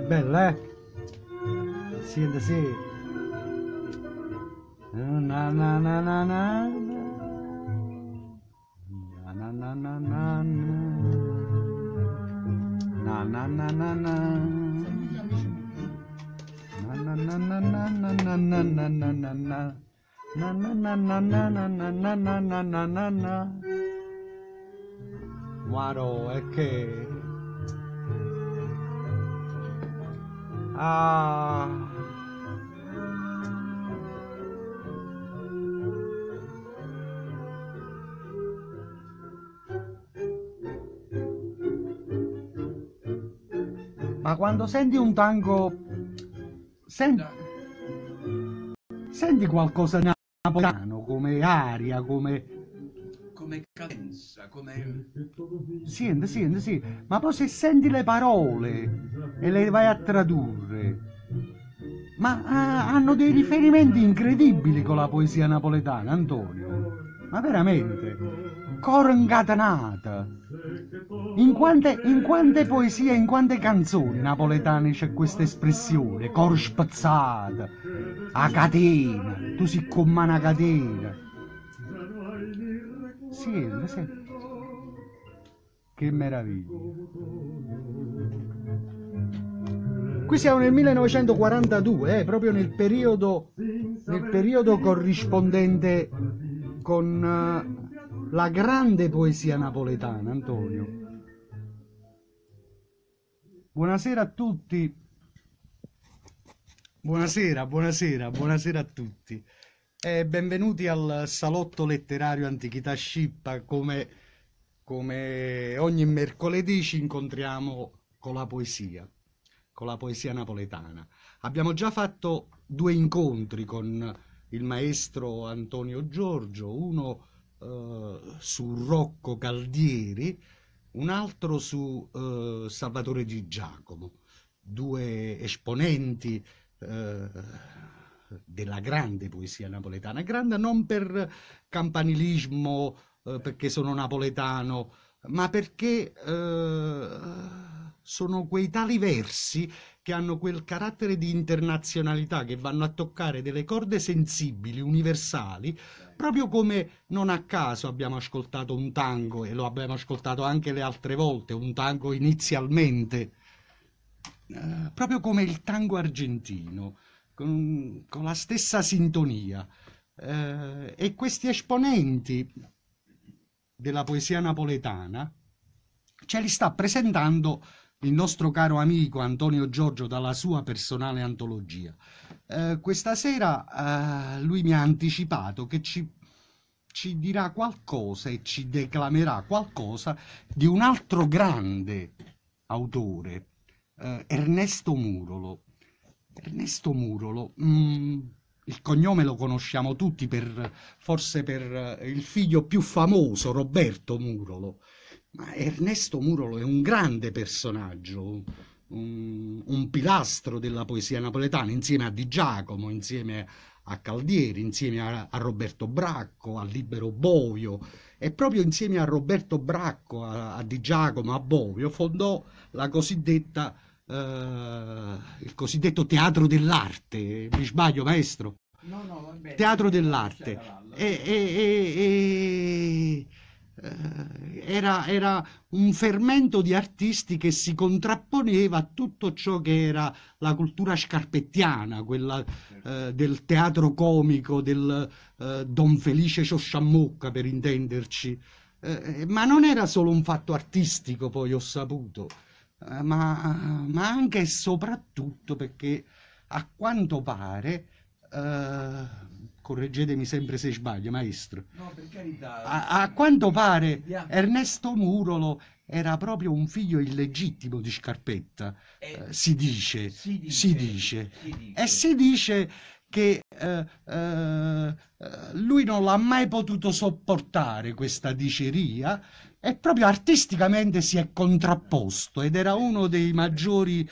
bella, eh? Senti, sì. Na na na na na na na na na na na na na na na na. Na na na na na na na na na na na na. Na na na na na na na na na na na na na. Guarda, è che... Ah... Ma quando senti un tango... Senti qualcosa di napoletano, come aria, come cadenza, come... Sì, ma poi se senti le parole e le vai a tradurre, ma hanno dei riferimenti incredibili con la poesia napoletana, Antonio, ma veramente, coro incatenato. In quante poesie, in quante canzoni napoletane c'è questa espressione, coro spezzato, a catena, tu sei come una catena. Sì. Che meraviglia. Qui siamo nel 1942, proprio nel periodo corrispondente con la grande poesia napoletana, Antonio. Buonasera a tutti. Buonasera a tutti. Benvenuti al salotto letterario Antichità Scippa. Come ogni mercoledì ci incontriamo con la poesia napoletana. Abbiamo già fatto 2 incontri con il maestro Antonio Giorgio, uno su Rocco Caldieri, un altro su Salvatore Di Giacomo, 2 esponenti della grande poesia napoletana, grande non per campanilismo, perché sono napoletano, ma perché sono quei tali versi che hanno quel carattere di internazionalità, che vanno a toccare delle corde sensibili, universali, proprio come non a caso abbiamo ascoltato un tango, e lo abbiamo ascoltato anche le altre volte, un tango inizialmente, proprio come il tango argentino, con la stessa sintonia. E questi esponenti della poesia napoletana ce li sta presentando il nostro caro amico Antonio Giorgio dalla sua personale antologia. Questa sera lui mi ha anticipato che ci dirà qualcosa e ci declamerà qualcosa di un altro grande autore, Ernesto Murolo. Il cognome lo conosciamo tutti forse per il figlio più famoso, Roberto Murolo, ma Ernesto Murolo è un grande personaggio, un pilastro della poesia napoletana, insieme a Di Giacomo, insieme a Caldieri, insieme a Roberto Bracco, a Libero Bovio, e proprio insieme a Roberto Bracco, a Di Giacomo, a Bovio, fondò la cosiddetta il cosiddetto teatro dell'arte. Mi sbaglio, maestro? No, vabbè. Teatro dell'arte. Era un fermento di artisti che si contrapponeva a tutto ciò che era la cultura scarpettiana, quella del teatro comico, del Don Felice Ciosciammocca, per intenderci. Ma non era solo un fatto artistico, poi ho saputo, ma anche e soprattutto perché a quanto pare, correggetemi sempre se sbaglio, maestro, No, per carità. a quanto pare Ernesto Murolo era proprio un figlio illegittimo di Scarpetta, si dice, e si dice che lui non l'ha mai potuto sopportare questa diceria, e proprio artisticamente si è contrapposto, ed era uno dei maggiori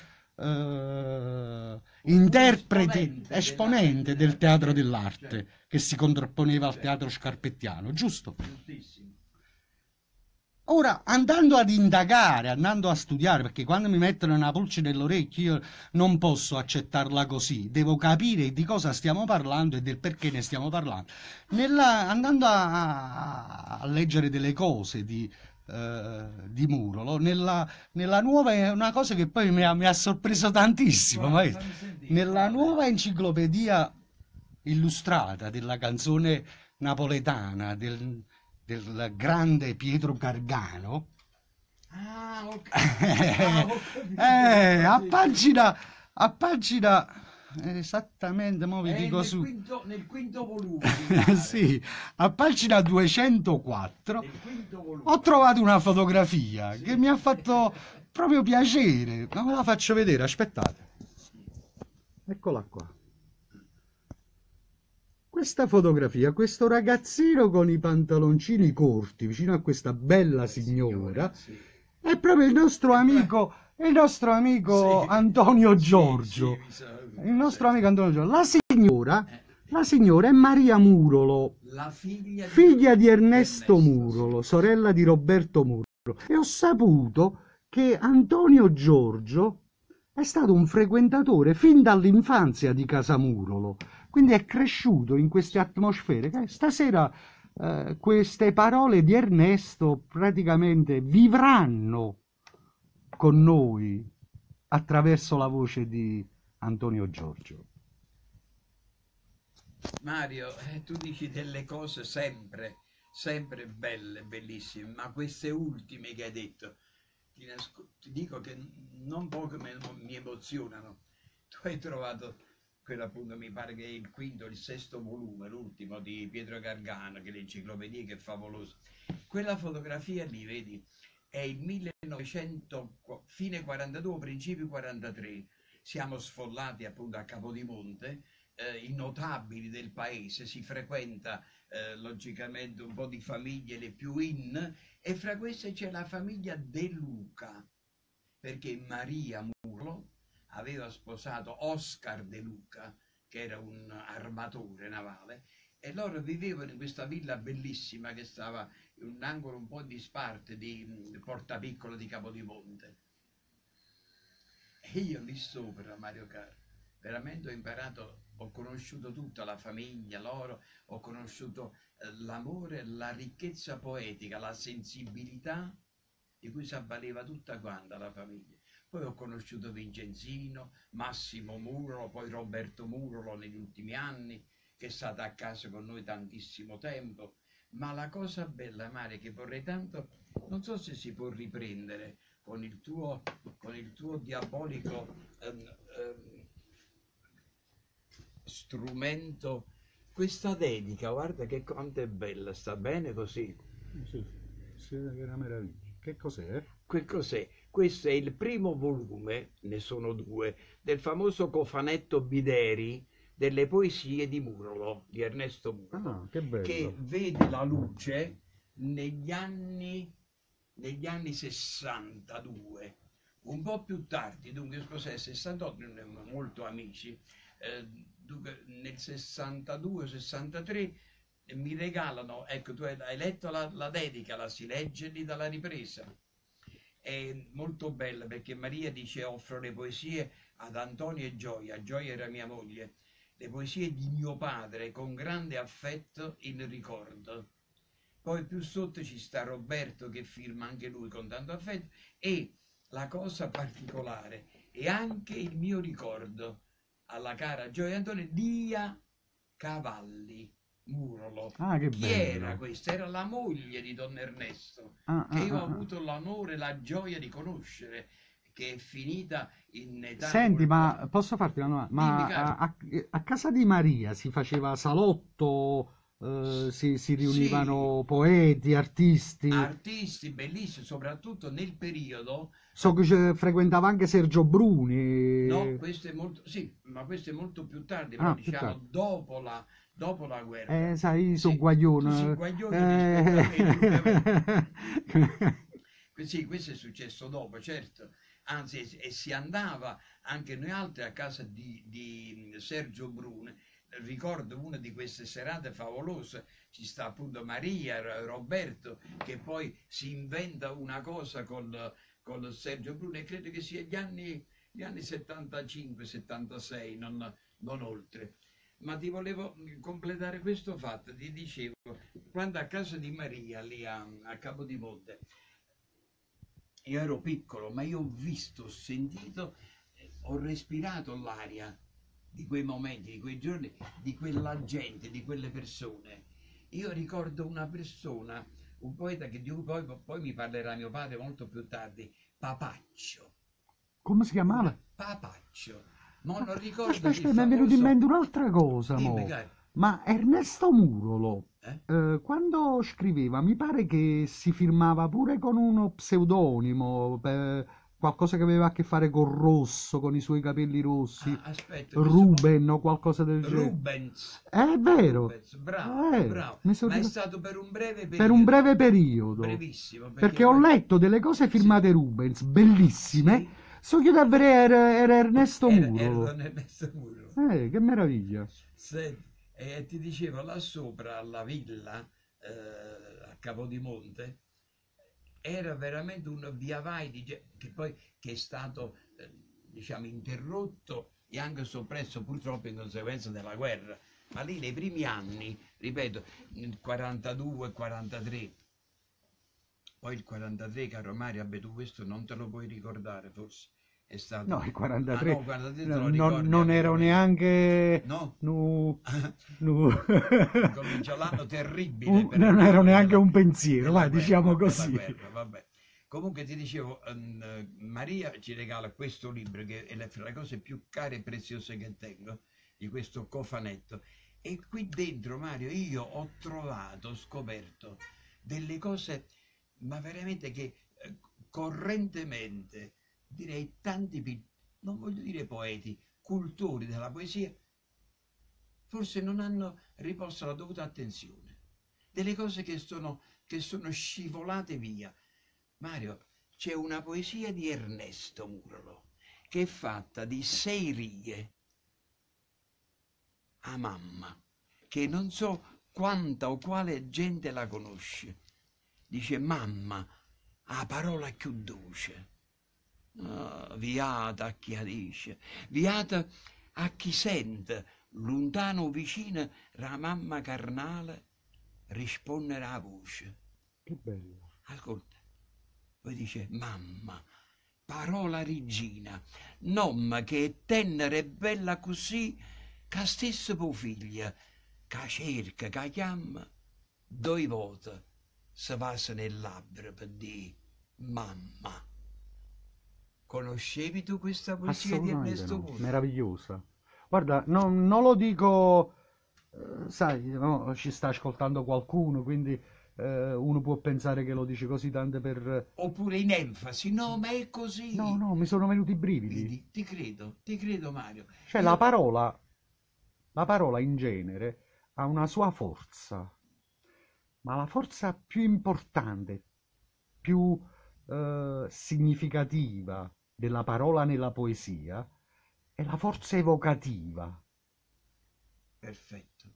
interpreti, esponente del teatro dell'arte, che si contrapponeva al teatro scarpettiano, giusto? Giustissimo. Ora, andando ad indagare, andando a studiare, perché quando mi mettono una pulce nell'orecchio io non posso accettarla così, devo capire di cosa stiamo parlando e del perché ne stiamo parlando. Andando a leggere delle cose di Murolo, nella nuova è una cosa che poi mi ha sorpreso tantissimo, Guarda, maestro. fammi sentire, Nella quale? nuova enciclopedia illustrata della canzone napoletana del grande Pietro Gargano, Ah, ok. Ah, ho capito. a Sì, sì. pagina, a pagina esattamente, mo vi È dico su, nel quinto volume, mi pare. sì, a pagina 204 Nel quinto ho volume. trovato una fotografia che Sì. mi ha fatto proprio piacere, ma ve la faccio vedere, aspettate, eccola qua. Questa fotografia, questo ragazzino con i pantaloncini corti vicino a questa bella signora, Signora, sì. è proprio il nostro amico Sì, Antonio sì, Giorgio. sì, mi sa, Il nostro sì. amico Antonio Giorgio. Eh, La signora è Maria Murolo, la figlia figlia di di Ernesto Ernesto, Murolo, sì. sorella di Roberto Murolo. E ho saputo che Antonio Giorgio è stato un frequentatore fin dall'infanzia di Casa Murolo, quindi è cresciuto in queste atmosfere. Stasera queste parole di Ernesto praticamente vivranno con noi attraverso la voce di Antonio Giorgio. Mario, tu dici delle cose sempre, sempre belle, bellissime, ma queste ultime che hai detto, ti dico che non poco mi emozionano. Tu hai trovato quello appunto, mi pare che è il quinto, il sesto volume, l'ultimo di Pietro Gargano, che è l'enciclopedia, che è favoloso. Quella fotografia lì, vedi, è il 1900, fine 42, principi 43. Siamo sfollati appunto a Capodimonte, i notabili del paese, si frequenta logicamente un po' di famiglie le più in, e fra queste c'è la famiglia De Luca, perché Maria Murlo aveva sposato Oscar De Luca, che era un armatore navale, e loro vivevano in questa villa bellissima che stava in un angolo un po' disparte di Porta Piccola di Capodimonte. E io lì sopra, Mario Caro, veramente ho imparato, ho conosciuto tutta la famiglia, loro, ho conosciuto l'amore, la ricchezza poetica, la sensibilità di cui si avvaleva tutta quanta la famiglia. Poi ho conosciuto Vincenzino, Massimo Murolo, poi Roberto Murolo negli ultimi anni, che è stato a casa con noi tantissimo tempo. Ma la cosa bella, Mare, che vorrei tanto, non so se si può riprendere con il tuo diabolico strumento, questa dedica, guarda che quanto è bella, sta bene così. Sì, sì, che è una meraviglia. Che cos'è? Che cos'è? Questo è il primo volume, ne sono due, del famoso cofanetto Bideri delle poesie di Murolo, di Ernesto Murolo, Ah, che che bello. vede la luce negli anni, negli anni 62, un po' più tardi, dunque cos'è, 68, non è molto amici, dunque nel 62-63 mi regalano, ecco, tu hai letto la dedica, la si legge lì dalla ripresa. È molto bella perché Maria dice offro le poesie ad Antonio e Gioia, Gioia era mia moglie, le poesie di mio padre con grande affetto in ricordo. Poi più sotto ci sta Roberto che firma anche lui con tanto affetto, e la cosa particolare è anche il mio ricordo alla cara Gioia Antonio dia Cavalli Murolo. Ah, che Chi era bello. questa? Era la moglie di Don Ernesto, Ah, che ah, io ho ah, ah. avuto l'onore e la gioia di conoscere, che è finita in età Senti, molto ma ampia. posso farti una domanda? Dimmi, Ma caro. a casa di Maria si faceva salotto, si Sì, riunivano poeti, artisti? artisti bellissimi, soprattutto nel periodo. So che frequentava anche Sergio No, Bruni. questo è molto, sì, ma questo è molto più tardi, però Ah, più diciamo tardi. dopo la guerra. Sai, so Sì, tu sei guaglione. guaglione rispetto a me, indubbiamente. Eh. Sì, questo è successo dopo, certo. Anzi, e si andava anche noi altri a casa di Sergio Brune. ricordo una di queste serate favolose, ci sta appunto Maria, Roberto, che poi si inventa una cosa con Sergio Bruno, e credo che sia gli anni 75-76, non oltre. Ma ti volevo completare questo fatto, ti dicevo, quando a casa di Maria, lì a Capodimonte, io ero piccolo, ma io ho visto, ho sentito, ho respirato l'aria di quei momenti, di quei giorni, di quella gente, di quelle persone. Io ricordo una persona, un poeta di cui poi mi parlerà mio padre molto più tardi, Papaccio. Come si chiamava? Papaccio. Ma non ricordo Aspetta, il aspetta, mi è venuto in famoso... mente un'altra cosa, Dimmi, mo. caro. Ma Ernesto Murolo, Eh? quando scriveva, mi pare che si firmava pure con uno pseudonimo, qualcosa che aveva a che fare con Rosso, con i suoi capelli rossi, Aspetta, Ruben o qualcosa del genere. Rubens. È vero, Rubens, bravo, bravo. mi sono Ma è ricordato. stato per un breve Per un periodo. breve periodo, Brevissimo, perché ho poi... letto delle cose Sì, firmate Rubens, bellissime, sì, so che davvero era Ernesto era Murolo. Don Ernesto Muro. Che meraviglia. E ti dicevo, là sopra alla villa, a Capodimonte, era veramente un via vai che poi che è stato, diciamo, interrotto e anche soppresso purtroppo in conseguenza della guerra. Ma lì nei primi anni, ripeto, nel 42 e 43, poi il 43, caro Mario, vabbè, tu questo non te lo puoi ricordare, forse è No, stato... il Ah 43 no, 43 te lo ricordi, non vabbè, ero neanche... no? nu- nu- Comincia l'anno terribile per non ero noi neanche un pensiero, vai, diciamo della così. guerra, vabbè. Comunque ti dicevo, Maria ci regala questo libro che è fra le cose più care e preziose che tengo, di questo cofanetto. E qui dentro, Mario, io ho trovato, ho scoperto delle cose, ma veramente che correntemente, direi tanti, non voglio dire poeti, cultori della poesia, forse non hanno riposto la dovuta attenzione. Delle cose che sono scivolate via. Mario, c'è una poesia di Ernesto Murolo che è fatta di 6 righe a mamma, che non so quanta o quale gente la conosce. Dice mamma, a parola più dolce. Viata a chi la dice, viata a chi sente, lontano o vicino, la mamma carnale rispondere a voce. Che bello. Ascolta, poi dice mamma, parola regina, nonna che è tenera e bella così, che stesso po' figlia, che cerca, che chiama, 2 volte si passa nel labbro per dire mamma. Conoscevi tu questa poesia di Assolutamente Ernesto no, Murolo? meravigliosa. Guarda, non lo dico, sai, no, ci sta ascoltando qualcuno, quindi uno può pensare che lo dice così tanto per... Oppure in enfasi, no, ma è No, così. no, mi sono venuti i brividi. Vedi, ti credo Mario. Cioè Io, la parola in genere ha una sua forza, ma la forza più importante, più significativa della parola nella poesia è la forza evocativa. perfetto.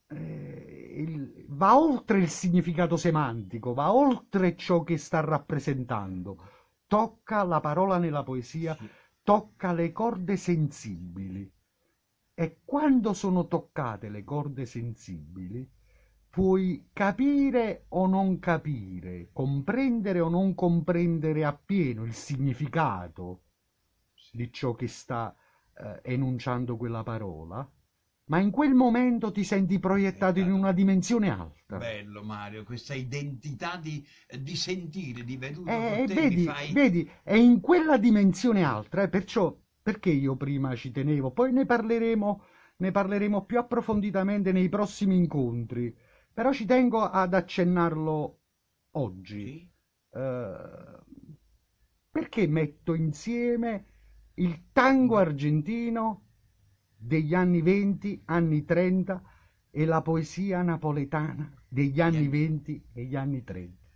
Va oltre il significato semantico, va oltre ciò che sta rappresentando. Tocca la parola nella poesia, Sì, tocca le corde sensibili. E quando sono toccate le corde sensibili, puoi capire o non capire, comprendere o non comprendere appieno il significato sì. di ciò che sta enunciando quella parola, ma in quel momento ti senti proiettato in Proiettato. una dimensione alta. Bello Mario, questa identità di sentire, di veduto con te mi Vedi, fai... vedi, è in quella dimensione alta, perciò perché io prima ci tenevo, poi ne parleremo più approfonditamente nei prossimi incontri, però ci tengo ad accennarlo oggi. Sì? Eh, perché metto insieme il tango argentino degli anni 20, anni 30 e la poesia napoletana degli Degli anni anni... 20 e gli anni 30?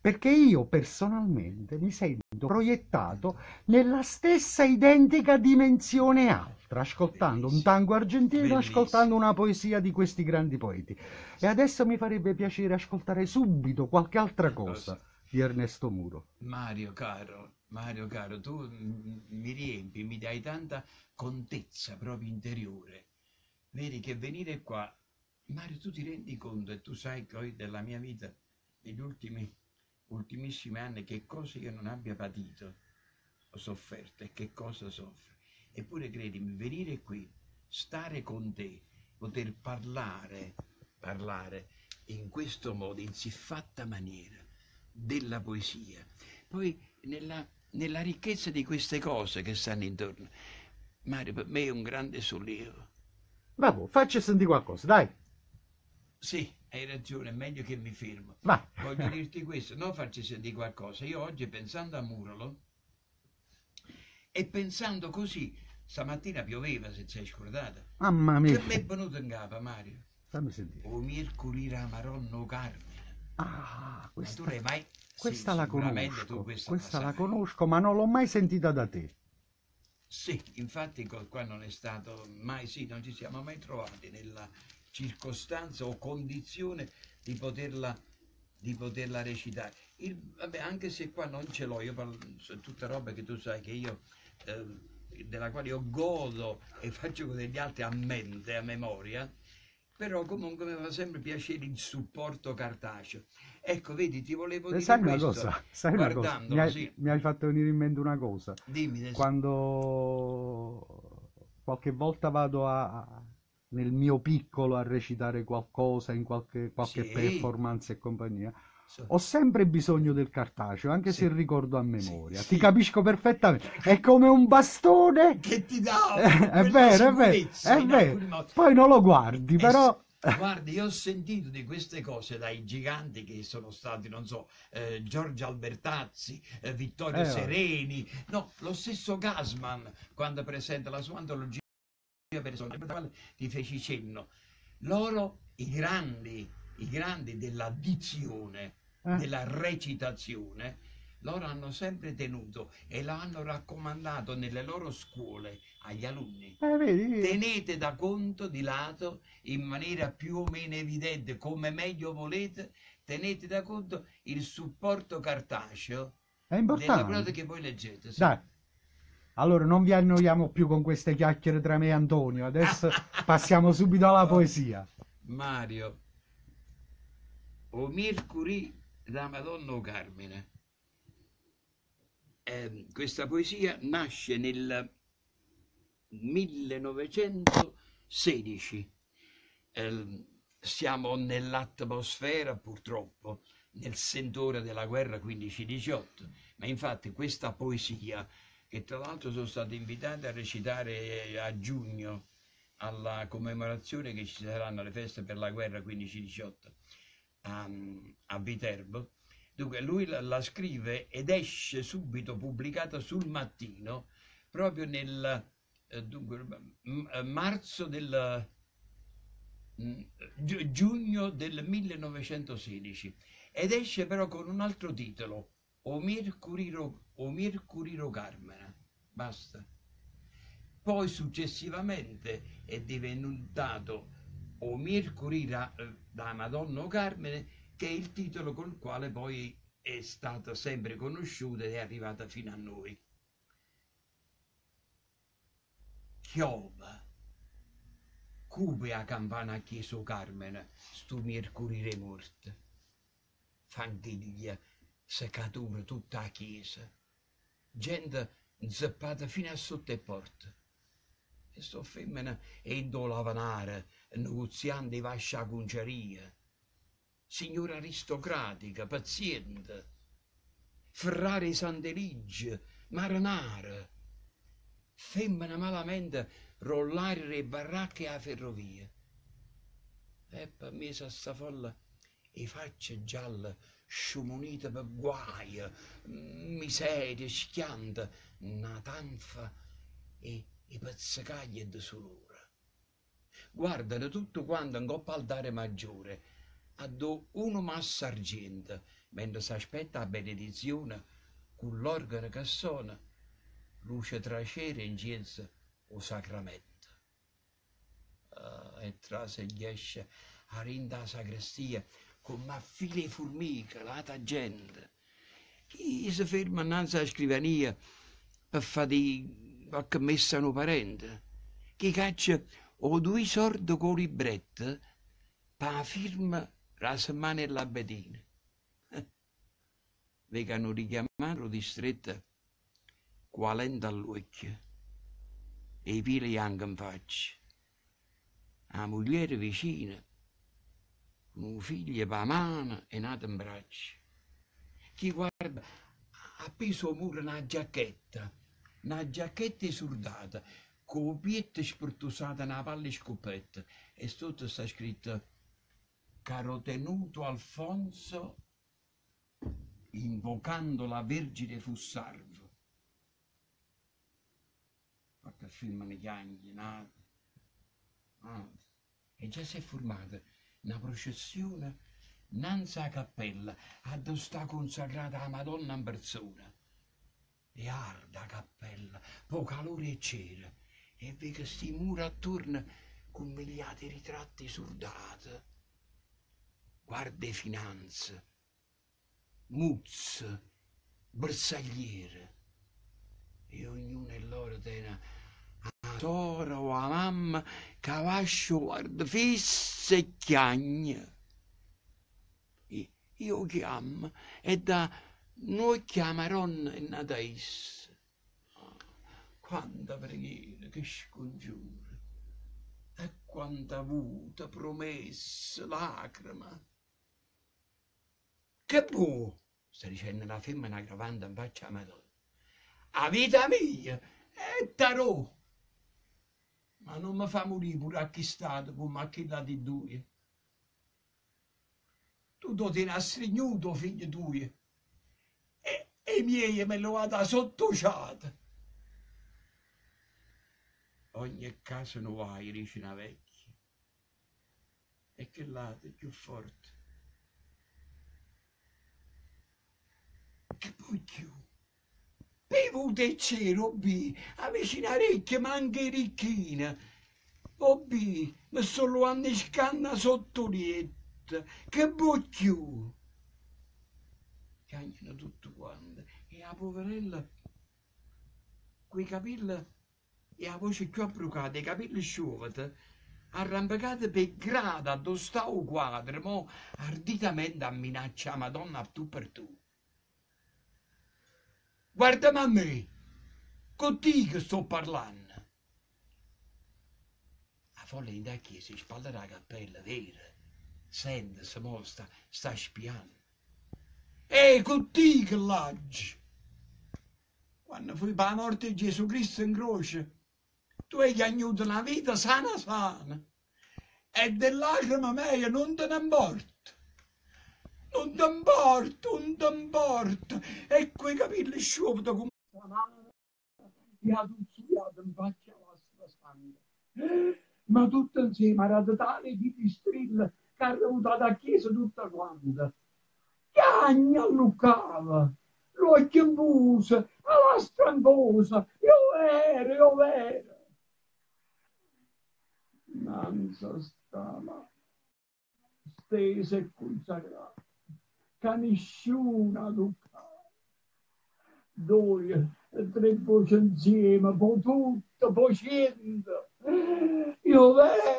perché io personalmente mi sento proiettato nella stessa identica dimensione altra, ascoltando un Bellissimo, tango argentino, ascoltando bellissimo. una poesia di questi grandi poeti. E adesso mi farebbe piacere ascoltare subito qualche altra cosa Cosa? di Ernesto Muro. Mario caro, tu mi riempi, mi dai tanta contezza proprio interiore. Vedi che venire qua, Mario, tu ti rendi conto e tu sai poi della mia vita, negli ultimissimi anni, che cosa io non abbia patito, ho sofferto e che cosa soffro. Eppure credimi, venire qui, stare con te, poter parlare in questo modo, in siffatta maniera, della poesia, poi nella ricchezza di queste cose che stanno intorno. Mario, per me è un grande sollievo. Vabbè, facci sentire qualcosa, dai, Sì, hai ragione, è meglio che mi fermo. vai. Voglio dirti questo, non farci sentire qualcosa. Io oggi pensando a Murolo e pensando così, stamattina pioveva se ci hai scordata. Mamma mia, Che mi è venuto in capo, Mario? fammi sentire. O Mircuri Maronno Carmine. Ah, Ma tu questa, l'hai mai... Sì, questa la sicuramente tu conosco, questa la questa la sai. conosco, ma non l'ho mai sentita da te. Sì, infatti qua non è stato mai, sì, non ci siamo mai trovati nella circostanza o condizione di poterla recitare. Vabbè, anche se qua non ce l'ho, io parlo, sono tutte robe che tu sai che io, della quale io godo e faccio con degli altri a mente, a memoria, però comunque mi fa sempre piacere il supporto cartaceo. Ecco, vedi, ti volevo dire questo, Sai una cosa, guardandolo, sì, mi hai fatto venire in mente una cosa. dimmi, Quando qualche volta nel mio piccolo a recitare qualcosa in qualche sì, performance e compagnia, so- ho sempre bisogno del cartaceo, anche se sì, ricordo a sì, memoria. Ti sì, capisco perfettamente. È come un bastone. che ti dà È quella vero, è vero, sicurezza è in vero. alcuni modi. Poi non lo guardi, E s- però. Guardi, io ho sentito di queste cose dai giganti che sono stati, non so, Giorgio Albertazzi, Vittorio Vabbè. Sereni, no, lo stesso Gasman quando presenta la sua antologia personale, per la quale ti feci cenno. Loro, i grandi della dizione, Eh, della recitazione, loro hanno sempre tenuto e lo hanno raccomandato nelle loro scuole agli alunni. vedi, Tenete da conto di lato in maniera più o meno evidente, come meglio volete, tenete da conto il supporto cartaceo è delle prose importante. che voi leggete, sì. Dai, allora non vi annoiamo più con queste chiacchiere tra me e Antonio. Adesso passiamo subito alla Oh, poesia. Mario, o Mercury da Madonna o Carmine. Questa poesia nasce nel 1916. Siamo nell'atmosfera, purtroppo, nel sentore della guerra 15-18, ma infatti questa poesia, che tra l'altro sono stato invitato a recitare a giugno alla commemorazione che ci saranno le feste per la guerra 15-18 a Viterbo. Dunque lui la scrive ed esce subito pubblicata sul Mattino proprio nel dunque, marzo del giugno del 1916 ed esce però con un altro titolo, O Mercuriro Carmena. Basta. Poi successivamente è diventato O Mercurira da Madonna Carmine, che è il titolo col quale poi è stata sempre conosciuta ed è arrivata fino a noi. Chiova, cupe a campana a Chieso Carmine, stu Mercurire morte. Fanghiglia, seccatura tutta la chiesa, gente inzeppata fino a sotto le porte. E sto femmina è in dolavanare, negoziando i vasci a conceria. Signora aristocratica, paziente, Ferrari Sant'Elige, marinara, femmina malamente rollare le baracche a ferrovia. E per me sta folla e facce gialle, sciumunite per guai, miseria, schianta, una tanfa e pizzacaglie di dolore. Guardano tutto quanto in coppa altare maggiore, a do uno massa argento, mentre si aspetta la benedizione con l'organo che suona, luce tracere incenso o sacramento. E tra se gli esce a rinda sacrestia come a file formiche, la gente. Chi si ferma innanzi alla scrivania per fare qualche messa a un parente? Chi caccia o due sordi con libretto per la firma la settimana e la bedina? Vengono richiamato distretta qualente all'occhio e i pili anche in faccia. La moglie vicina, con un figlio per mano e nato in braccio. Chi guarda appeso al muro una giacchetta surdata, con piette sportusate nella palla scopetta, e sotto sta scritto «Caro tenuto Alfonso, invocando la Vergine fu salvo». Qualche film di chianghi, nato. E già si è formata una processione innanzi alla cappella, a dove sta consacrata la Madonna in persona. E arda cappella, poi calore e c'era, e vede sti mura attorno con migliaia di ritratti surdati. Guarda finanze, muzze, bersagliere, e ognuno è loro tiene a sora o a mamma, cavallo, guarda, fissa e chiagna. Io chiamo e da noi chiameranno e nataisse. Quanta preghiera, che scongiura, e quanta avuta, promessa, lacrima. Che buono, sta dicendo la femmina gravando in faccia a Madonna. A vita mia è tarò, ma non mi fa morire pure a chi stato come a chi di due. Tu ti hai stregnuto, figlio tuo, e i miei me lo vado sottociato. Ogni caso non vai, dice una vecchia, e che lato è più forte. Che poi più. Bevuto e c'ero, bi, a vicino orecchie, ma anche ricchina. Bi, mi solo a scanna sotto lietto. Che bocchiù! Piangono tutti quanti, e la poverella, quei capelli e la voce più abbrucata, i capelli sciolti, arrampicati per grada dove sta un quadro, mo arditamente a minaccia Madonna a tu per tu. Guardami a me, con te che sto parlando. La folla in da chiesa spalla la cappella, vera. Sente, si mostra, sta spiando. Con te che l'aggi. Quando fui per la morte di Gesù Cristo in croce, tu hai chiagnuto una vita sana sana. E dell'lacrima mia non te ne importa. Non ti importa, non ti importa. E quei capelli sciolti come la mano, e ha tucciato in faccia vostra sangue. Ma tutto insieme era totale di strilla che ha avuto da chiesa tutta quanta. Chiagna alluccava, l'occhio in busa, la strambosa, io vero. Nanza stava stesa e consacrata, che nessuna luccava. Due, tre voci insieme, poi tutto, poi cento. Io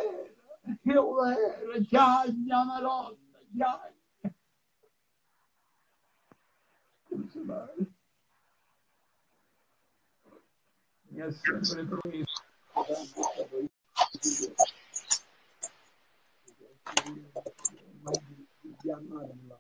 vero, chiagna Madonna, chiagna. Mi ha sempre promesso di amarla.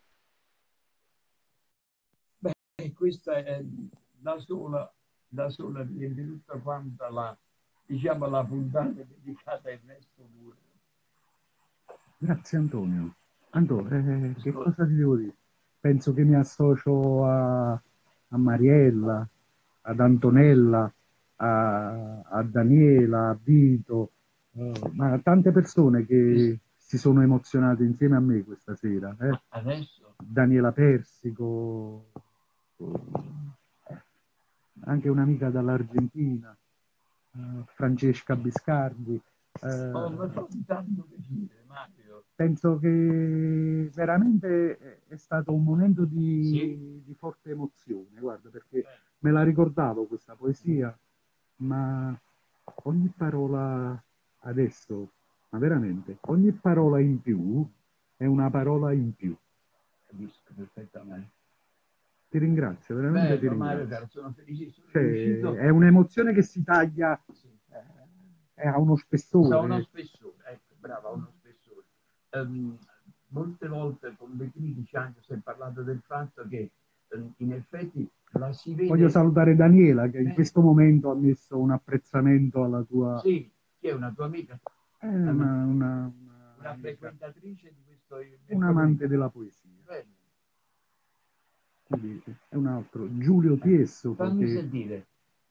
Beh, questa è da sola riempie tutta quanta la, diciamo, la puntata dedicata al resto pure. Grazie Antonio. Antonio, che cosa ti devo dire? Penso che mi associo a Mariella, ad Antonella, a Daniela, a Vito, ma a tante persone che si sono emozionati insieme a me questa sera. Adesso? Daniela Persico, anche un'amica dall'Argentina, Francesca Biscardi. Mi fa tanto piacere, Mario. Penso che veramente è stato un momento Sì. di forte emozione, guarda, perché me la ricordavo questa poesia, ma ogni parola adesso, ma veramente, ogni parola in più è una parola in più. Capisco perfettamente. Ti ringrazio, veramente ti Bello, Mario, ringrazio. caro, sono felicissimo. Cioè, Sono riuscito. è un'emozione che si taglia, ha uno Ha uno spessore. spessore, ecco, brava, ha uno spessore. Molte volte con dei critici anche si è parlato del fatto che in effetti la si Voglio vede. salutare Daniela che in questo momento ha messo un apprezzamento alla tua... Sì, che è una tua amica, È una frequentatrice di questo un amante della poesia. Bene. Quindi è un altro, Giulio Tiesso. Fammi Che... sentire.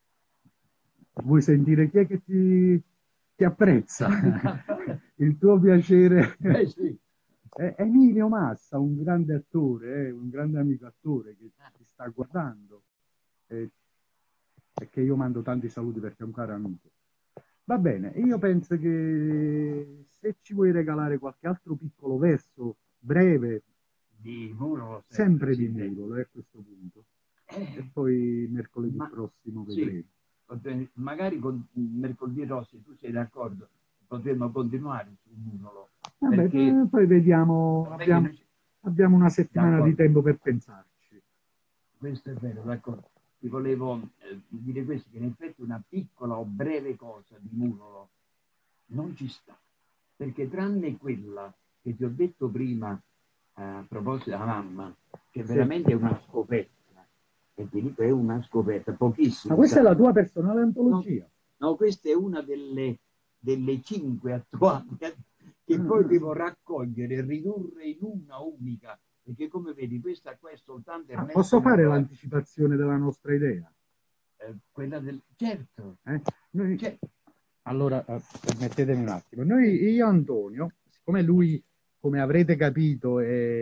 Vuoi sentire chi è che ti apprezza? Il tuo piacere. Sì. È Emilio Massa, un grande attore, un grande amico attore che ti sta guardando e che io mando tanti saluti perché è un caro amico. Va bene, io penso che se ci vuoi regalare qualche altro piccolo verso breve, Di Muro, sempre di sì, Murolo, a questo punto. E poi mercoledì prossimo vedremo. Sì, magari con mercoledì Rossi, tu sei d'accordo, potremmo continuare su Murolo. Vabbè, Perché poi vediamo, abbiamo una settimana di tempo per pensarci. Questo è vero, d'accordo. Ti volevo dire questo, che in effetti una piccola o breve cosa di Murolo non ci sta, perché tranne quella che ti ho detto prima a proposito della mamma, che veramente è una scoperta, e ti dico è una scoperta, pochissimi. Ma questa è la sanno. tua personale antologia? No, questa è una delle 5 attuali che poi devo raccogliere e ridurre in una unica, perché come vedi questa qua è soltanto Ernesto Posso fare Murolo, l'anticipazione della nostra idea? quella del... Certo, Noi... certo. Allora, permettetemi un attimo. Io e Antonio, siccome lui, come avrete capito,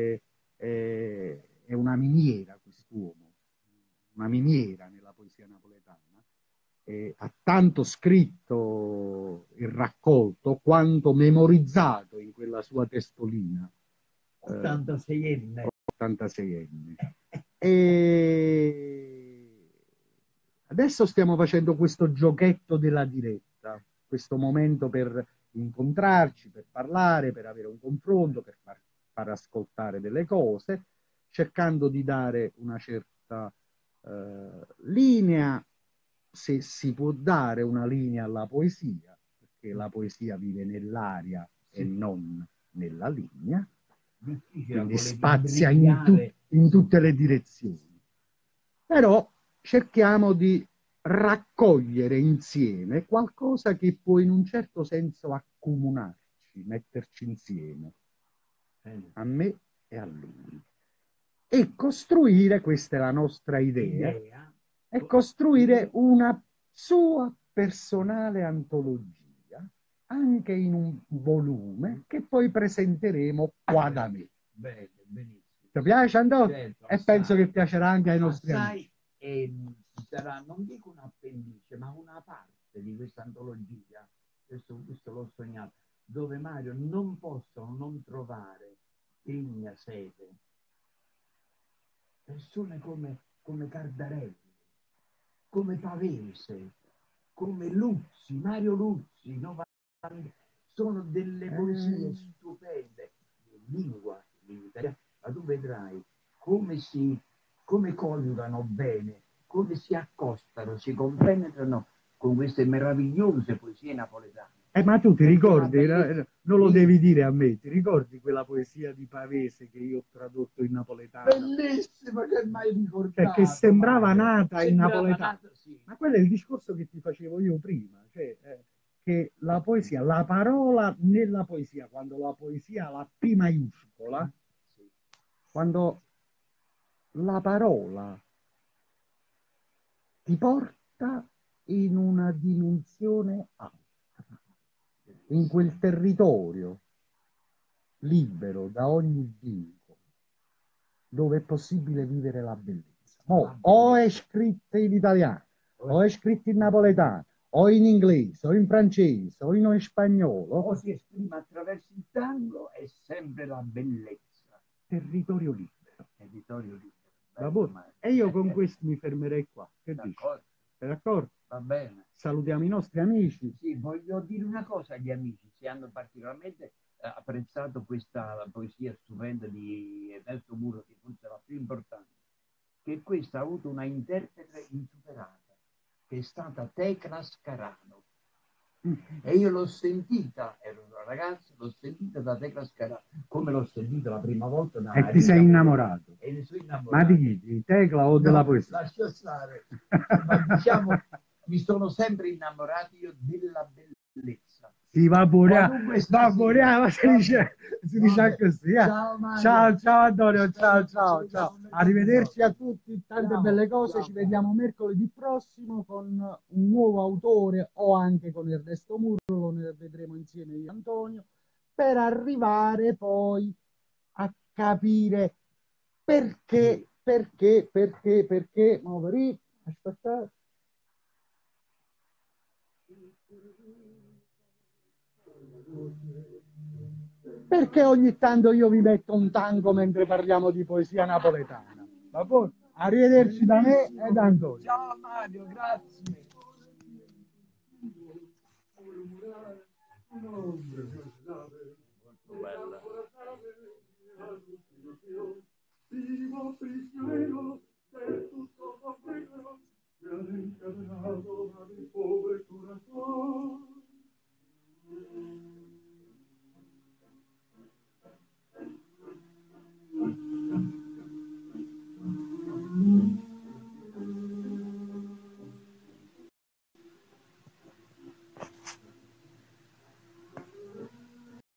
è una miniera, quest'uomo, una miniera nella poesia napoletana, ha tanto scritto il raccolto quanto memorizzato in quella sua testolina. 86enne. 86enne. E adesso stiamo facendo questo giochetto della diretta, questo momento per incontrarci, per parlare, per avere un confronto, per far ascoltare delle cose, cercando di dare una certa linea, se si può dare una linea alla poesia, perché la poesia vive nell'aria e non nella linea, quindi spazia in tutte le direzioni. Però cerchiamo di raccogliere insieme qualcosa che può in un certo senso accomunarci, metterci insieme, a me e a lui. E costruire, questa è la nostra idea, e costruire una sua personale antologia, anche in un volume che poi presenteremo qua da me. Bene, benissimo. Ti piace, Andò? Certo, E penso che piacerà anche ai nostri amici. E sarà, non dico un appendice, ma una parte di questa antologia, questo l'ho sognato, dove Mario non possono non trovare degna sede persone come Cardarelli, come Pavese, come Luzzi, Mario Luzzi, sono delle poesie stupende in lingua italiana, ma tu vedrai come coniugano bene, come si accostano, si compenetrano con queste meravigliose poesie napoletane. Ma tu ti ricordi, bellezza... non lo devi dire a me, ti ricordi quella poesia di Pavese che io ho tradotto in napoletano? Bellissima, che mai ricordato. Che sembrava nata in napoletano. Sì. Ma quello è il discorso che ti facevo io prima, cioè che la poesia, la parola nella poesia, quando la poesia ha la P maiuscola, quando la parola ti porta in una dimensione alta, in quel territorio libero da ogni vincolo, dove è possibile vivere la bellezza. O è scritto in italiano, o è scritto in napoletano, o in inglese, o in francese, o in spagnolo. O si esprime attraverso il tango, è sempre la bellezza. Territorio libero. Territorio libero. E io con questo mi fermerei qua. Che dici? Sei d'accordo? Va bene. Salutiamo i nostri amici. Sì, voglio dire una cosa agli amici, se hanno particolarmente apprezzato questa poesia stupenda di Ernesto Muro, che forse è la più importante, che questa ha avuto una interprete insuperata, che è stata Tecla Scarano. E io l'ho sentita, ero una ragazza, l'ho sentita da Tecla Scarano, come l'ho sentita la prima volta da E ti sei innamorato? E ne sono innamorato. Ma di chi? Di Tecla o della poesia? Lascia stare. Ma diciamo, mi sono sempre innamorato io della bellezza. Si vaporiamo, si dice così. Ciao, ciao Antonio, ciao. Arrivederci a tutti, tante belle cose, ci vediamo mercoledì prossimo con un nuovo autore o anche con Ernesto Murlo, ne vedremo insieme io e Antonio, per arrivare poi a capire perché, aspettate. Perché ogni tanto io vi metto un tango mentre parliamo di poesia napoletana. Va bene? Arrivederci da me e da Antonio. Ciao Mario, grazie. Molto bella.